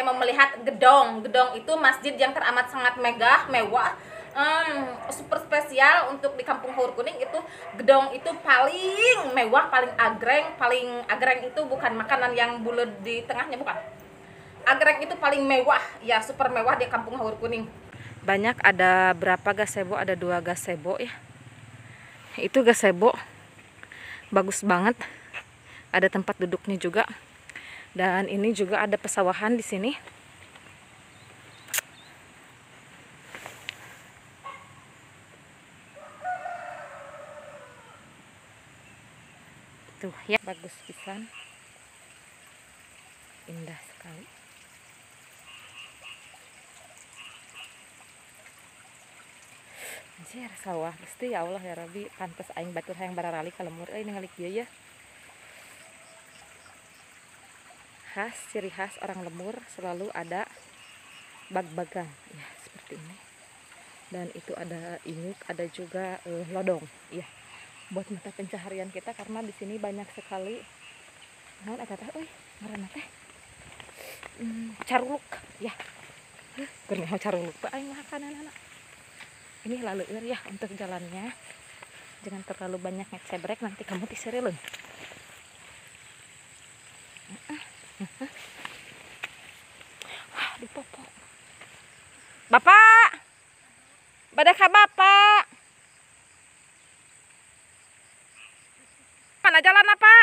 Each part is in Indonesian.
saya mau melihat gedong. Gedong itu masjid yang teramat sangat megah, mewah, super spesial untuk di Kampung Haur Kuning. Itu gedong itu paling mewah, paling agreng itu bukan makanan yang bulat di tengahnya, bukan. Agreng itu paling mewah, ya super mewah di Kampung Haur Kuning. Banyak, ada berapa gazebo? Ada 2 gazebo ya. Itu gazebo bagus banget. Ada tempat duduknya juga. Dan ini juga ada pesawahan di sini. Tuh ya, bagus pisan. Indah sekali. Anjir, sawah pasti ya Allah ya Rabbi, pantes aing batur hayang bararali ka lemur euy ningali kieu ya. Khas, ciri khas orang lemur selalu ada bag-bagan ya, seperti ini. Dan itu ada inyuk, ada juga lodong ya, buat mata pencaharian kita karena di sini banyak sekali naon eta teh euy ngaranna teh caruluk ya. Keur caruluk teh aing mah kanana. Ini laleur ya untuk jalannya, jangan terlalu banyak ngecebrek nanti kamu diserileun. Di popok. Bapak, badai ka bapak. Mana jalan apa?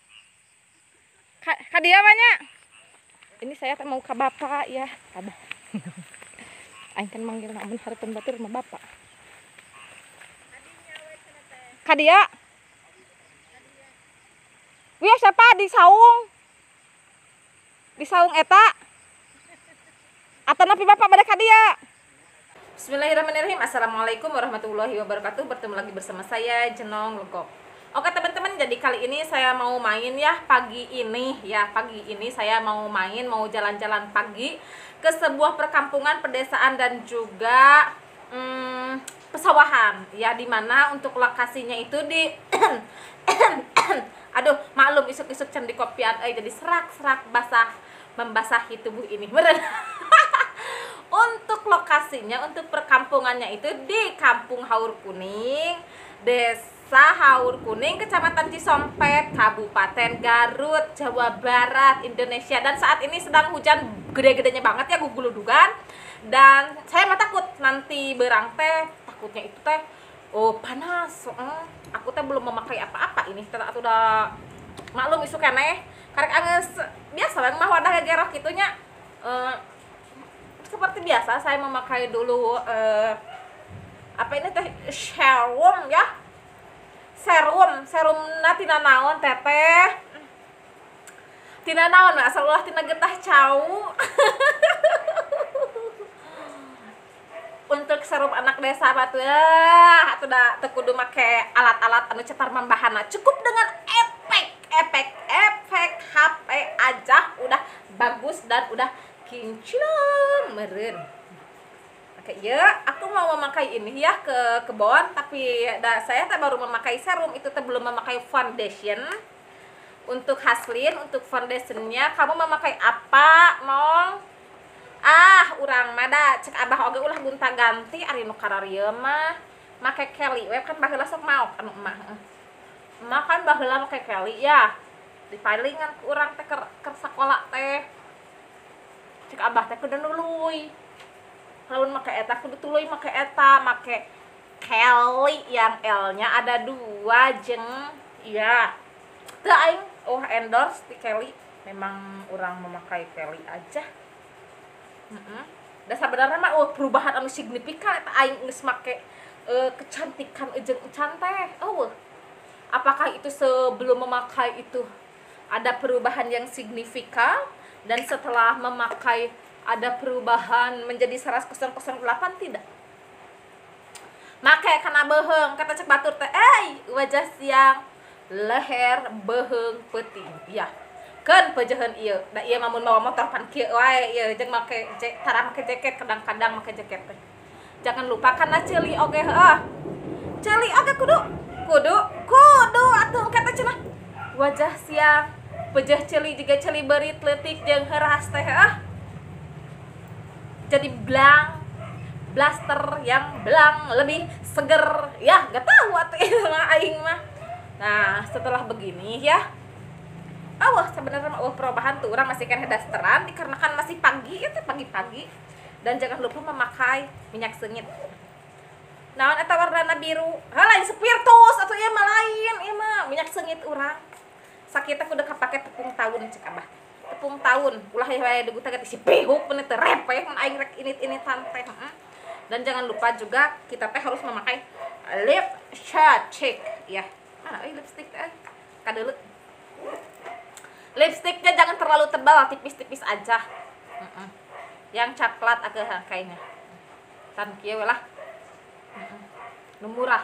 Ka dia banyak. Ini saya mau ke bapak ya, abah. Aing kan manggil namun hareupeun batur sama bapak. Ka dia. Wih siapa di saung? Di saung eta. Atau napi bapak bade ka dia. Bismillahirrahmanirrahim. Assalamualaikum warahmatullahi wabarakatuh. Bertemu lagi bersama saya Jenong Legok. Oke teman-teman, jadi kali ini saya mau main ya pagi ini saya mau main, mau jalan-jalan pagi ke sebuah perkampungan, pedesaan dan juga pesawahan ya, dimana untuk lokasinya itu di aduh maklum isuk-isuk can di kopian jadi serak-serak basah membasahi tubuh ini meren. Untuk lokasinya, untuk perkampungannya itu di Kampung Haur Kuning, Desa Haur Kuning, Kecamatan Cisompet, Kabupaten Garut, Jawa Barat, Indonesia. Dan saat ini sedang hujan gede-gedenya banget ya, guguludugan. Dan saya mah takut nanti berang teh, takutnya itu teh panas. Aku teh belum memakai apa-apa ini, atau udah maklum isu keneh karek anges biasa bang mah wadah gerok gitunya. Seperti biasa saya memakai dulu apa ini teh serum ya, serum tina naon teteh tina naon asal ulah tina getah cau. Untuk serum anak desa batu ya atuh da teu kudu make alat-alat anu cetar membahana, cukup dengan efek HP aja udah bagus dan udah kinclong meren. Oke ya, aku mau memakai ini ya ke kebon, tapi saya baru memakai serum, itu belum memakai foundation. Untuk haslin, untuk foundationnya kamu memakai apa, Mong? Urang mah da cek abah oge ulah gonta-ganti ari nu kararieu mah make Kelly we kan baheula sok maok anu emah. Emah kan baheula make Kelly ya. Dipalingan ku urang teh keur sakola teh. Cek abah teh kudu nuluy. Lamun make eta kudu tuluy make eta, make Kelly yang L-nya ada 2 jeung ya. Teu aing endorse di Kelly. Memang urang memakai Kelly aja. Dan sebenarnya mah perubahan anu signifikan eta aing geus make kecantikan jeung encan teh. Apakah itu sebelum memakai itu ada perubahan yang signifikan dan setelah memakai ada perubahan menjadi 10008? Tidak. Make kana beheung kata cek batur teh wajah siang leher beheung peuting ya. Keun pejeheun ieu da ieu mah mun bawa motor pan kieu wae ieu jeung make tara make jaket, kadang-kadang make jaket teh. Jangan lupa kana ceuli oge heuh. Ceuli oge kudu atuh kata cenah wajah siang pejeh ceuli juga ceuli beurit leutik jeung heuras teh jadi blaster yang belang lebih seger ya, gak tahu atuh itu mah aing mah. Nah setelah begini ya, sebenarnya perubahan tuh orang masih kena dasteran dikarenakan masih pagi itu pagi-pagi. Dan jangan lupa memakai minyak sengit. Naon eta warna biru? Lain spiritus atau ieu mah lain, ieu mah minyak sengit urang. Sakita kudu kapake tepung tahun cek Abah. Tepung tahun, ulah we degu teh si pihuk pun teh repeh mun aing rek init-initan teh. Dan jangan lupa juga kita teh harus memakai lipstick ya. Lipstick teh kadeuleut. Lipstiknya jangan terlalu tebal, tipis-tipis aja. Yang coklat agak kayaknya. Tan kieu lah. Nu murah.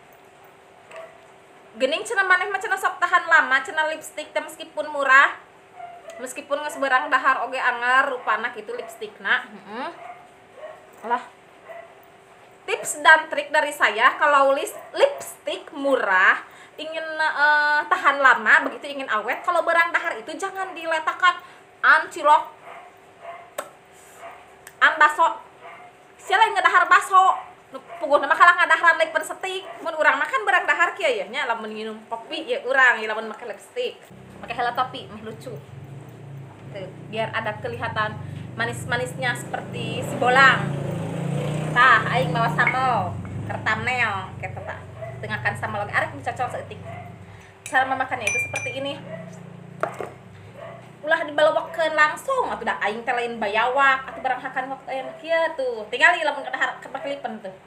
Geuning cenah maneh mah cenah sok tahan lama cenah lipstik teh meskipun murah. Meskipun geus beurang dahar oge anger rupana kitu lipstikna. Lah. Tips dan trik dari saya kalau lipstik murah ingin tahan lama, begitu ingin awet, kalau beurang dahar itu jangan diletakkan cilok baso. Sia lain ngadahar baso. Puguh nama kalah ngadaharan lipstick pensetik. Mun urang makan beurang dahar kieu ya nya lamun minum kopi ya urang ya lamun make lipstick. Pakai heula topi mah lucu. Tuh, biar ada kelihatan manis-manisnya seperti si bolang. Tah aing mawa sambal, kertam neo kitu tah. Tengahkan sambal lagi arek dicocol saeutik. Cara memakannya itu seperti ini. Ulah dibalawakeun langsung atuh da aing teh lain bayawak atuh barang hakan waktu aya kieu tuh. Tingali lamun kadahar kepaklipen tuh.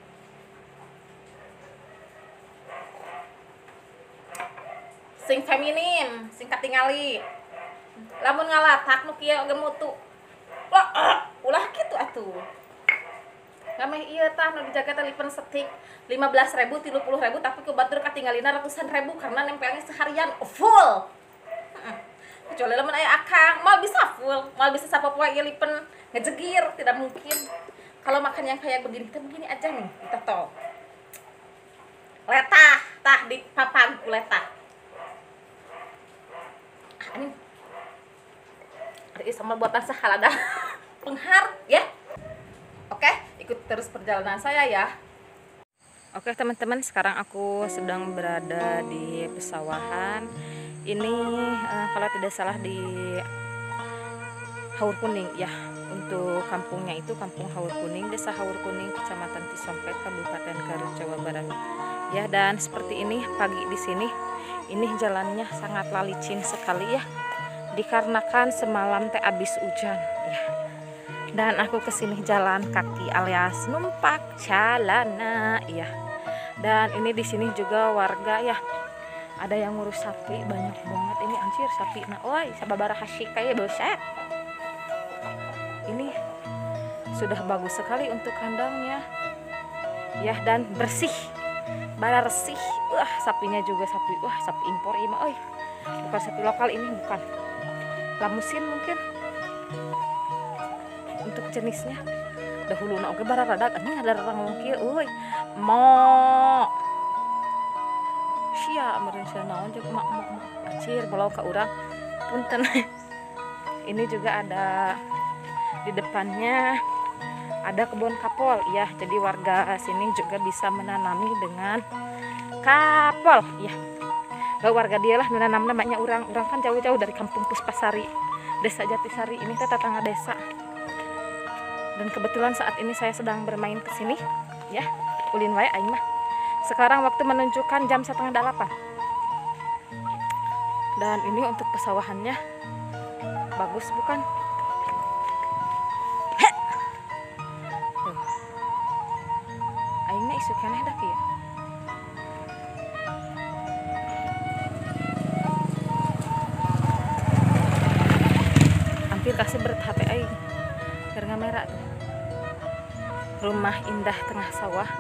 Sing feminin, sing katingali. Lamun ngalatak nu kieu oge mutu. Ulah kitu atuh. Gameh ieu tah nu dijaga teh lipen setik 15.000 30.000 tapi ku batur katinggalina ratusan ribu karena nempelnya seharian full. Kecuali lamun aya akang mal bisa full, mal bisa sapopoe ieu lipen ngejegir, tidak mungkin. Kalau makan yang kayak begini teh begini aja nih, kita tol. Letah, tah di papag letah. Ini sambal buatan sahalada penghar ya. Oke, ikut terus perjalanan saya ya. Oke teman-teman, sekarang aku sedang berada di pesawahan. Ini kalau tidak salah di Haur Kuning ya. Untuk kampungnya itu Kampung Haur Kuning, Desa Haur Kuning, Kecamatan Cisompet, Kabupaten Garut, Jawa Barat. Ya, dan seperti ini pagi di sini. Ini jalannya sangatlah licin sekali ya. Dikarenakan semalam teh abis hujan ya. Dan aku kesini jalan kaki alias numpak celana ya. Dan ini di sini juga warga ya. Ada yang ngurus sapi banyak banget ini anjir sapi. Nah, oi sababaraha hasik kayak buset. Ini sudah bagus sekali untuk kandangnya. Ya, dan bersih. Bara resih. Wah, sapinya juga sapi. Wah, sapi impor ini mah euy. Bukan sapi lokal ini, bukan. Lamusin mungkin. Untuk jenisnya dahuluna oge bara radag anjing ada rarang kieu euy mo sia meureun sia naon jeung mak acir balau ka urang punten. Ini juga ada di depannya ada kebun kapol ya, jadi warga sini juga bisa menanami dengan kapol ya. Gak warga dia lah menanam namanya urang kan jauh-jauh dari Kampung Puspasari, Desa Jatisari, ini teh tetangga desa. Dan kebetulan saat ini saya sedang bermain ke sini ya, ulin wae aing mah. Sekarang waktu menunjukkan jam 7:30. Dan ini untuk pesawahannya bagus bukan? Aing mah isu keneh dah kieu. Hampir kasih berhati aing. Karena merah tuh. Rumah indah tengah sawah.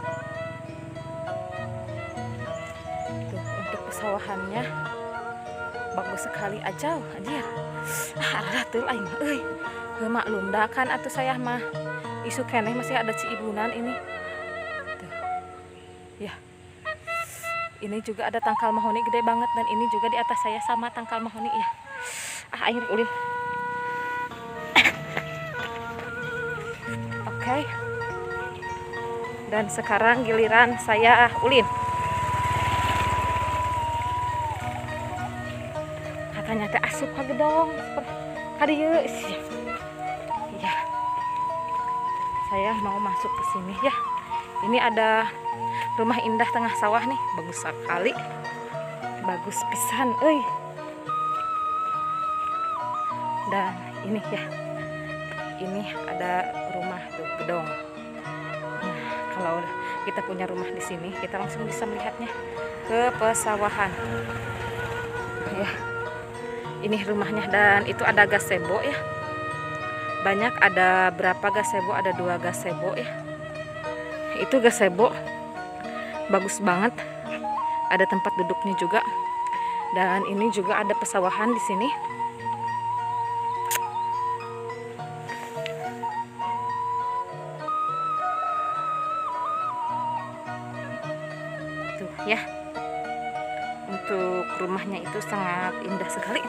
Tuh, untuk pesawahannya bagus sekali aja anjir. Ada tuh aing mah euy. Maklum dah kan atuh saya mah isu keneh masih ada ciibunan ini. Tuh. Ya. Ini juga ada tangkal mahoni gede banget dan ini juga di atas saya sama tangkal mahoni ya. Aing ulin. Oke. Dan sekarang giliran saya ulin. Katanya teh asup ka gedong. Kadieu. Ya. Saya mau masuk ke sini ya. Ini ada rumah indah tengah sawah nih, bagus sekali. Bagus pisan, euy. Dan ini ya. Ini ada rumah tuh gedong. Nah, kalau kita punya rumah di sini, kita langsung bisa melihatnya ke pesawahan. Ya. Ini rumahnya dan itu ada gazebo ya. Banyak, ada berapa gazebo? Ada 2 gazebo ya. Itu gazebo bagus banget. Ada tempat duduknya juga. Dan ini juga ada pesawahan di sini. Tuh ya. Untuk rumahnya itu sangat indah sekali.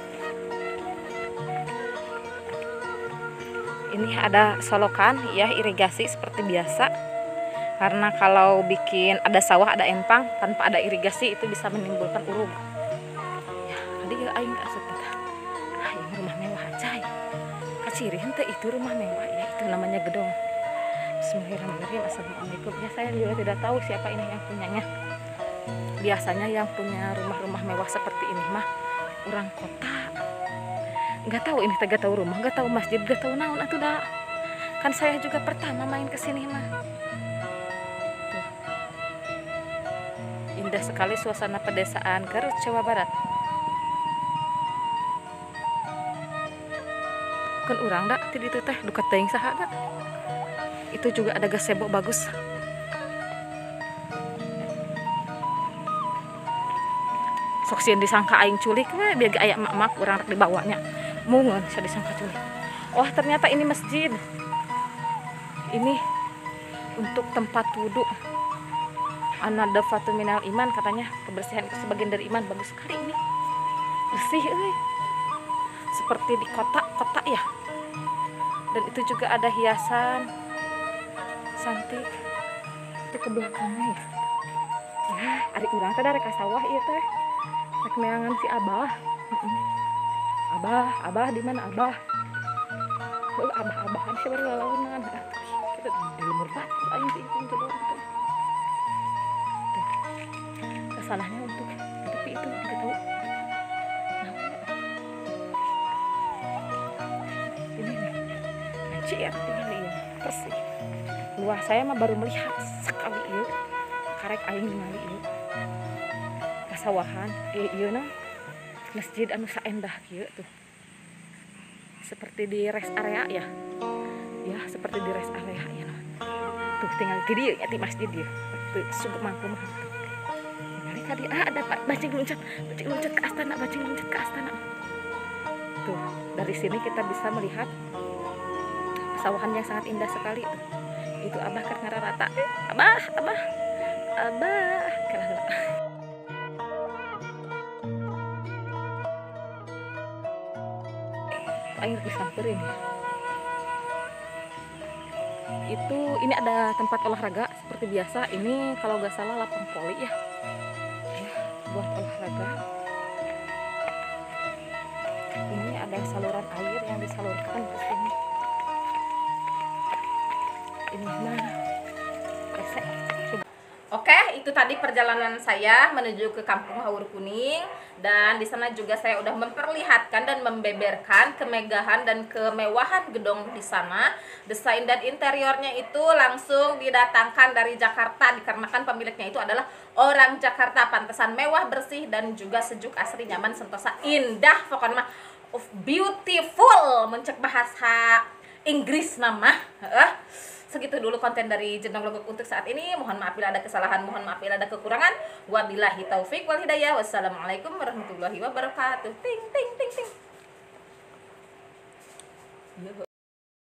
Ini ada solokan ya, irigasi seperti biasa. Karena kalau bikin ada sawah, ada empang tanpa ada irigasi itu bisa menimbulkan urung. Ya, tadi ya aing asup teh. Ah, ini rumah mewah aja. Kaciri henteu itu rumah mewah ya, itu namanya gedong. Bismillahirrahmanirrahim. Assalamualaikum. Ya, saya juga tidak tahu siapa ini yang punyanya. Biasanya yang punya rumah-rumah mewah seperti ini mah orang kota. Nggak tahu ini teh, nggak tahu rumah, nggak tahu masjid, nggak tahu naon atuh dah. Kan saya juga pertama main ke sini mah. Tuh. Indah sekali suasana pedesaan Garut, Jawa Barat. Kan urang dak di ditu teh dukat teuing saha dak. Itu juga ada gazebo bagus. Sok sieun disangka aing culik we, biar aya emak-emak urang rek dibawanya. Mungun saya disangka culik. Oh, ternyata ini masjid. Ini untuk tempat wudhu. An-nadafatu minal iman, katanya kebersihan itu sebagian dari iman. Bagus sekali ini. Bersih euy. Seperti di kota-kota ya. Dan itu juga ada hiasan cantik. Itu ke belakangnya ya. Ya, ari urang teh rek ka sawah ieu teh. Rek neangan si Abah. Abah di mana Abah? Abah siapa lalaunan? Kita di lemur batu aing teh itu doang gitu. Kesananya untuk tepi itu enggak tahu. Ini nih. Anjir, tinggal ini bersih. Luas saya mah baru melihat sekali ieu. Karek aing ningali ieu. Kasawahan ieu na. Masjid anu saendah kieu tuh. Seperti di rest area ya. Ya, seperti di rest area ya. Tuh tinggal di dieu nya di masjid dieu. Tuh sungguh mangku mah. Ningali tadi ada bacing loncat ke astana, bacing loncat ke astana. Tuh, dari sini kita bisa melihat pesawahan yang sangat indah sekali tuh. Itu Abah kan ngararata. Abah. Kalah. Air disamperin ya. Itu ini ada tempat olahraga seperti biasa. Ini kalau nggak salah lapang voli ya. Ya, buat olahraga. Ini ada saluran air yang disalurkan ke sini. Ini mah resek. Oke, itu tadi perjalanan saya menuju ke Kampung Haur Kuning, dan di sana juga saya udah memperlihatkan dan membeberkan kemegahan dan kemewahan gedung di sana. Desain dan interiornya itu langsung didatangkan dari Jakarta dikarenakan pemiliknya itu adalah orang Jakarta. Pantesan mewah, bersih, dan juga sejuk, asri, nyaman, sentosa, indah, pokoknya beautiful mencek bahasa Inggris nama. Segitu dulu konten dari Jenong Logok untuk saat ini. Mohon maaf bila ada kesalahan, mohon maaf bila ada kekurangan. Wabillahi taufik wal hidayah. Wassalamualaikum warahmatullahi wabarakatuh. Ting ting ting ting.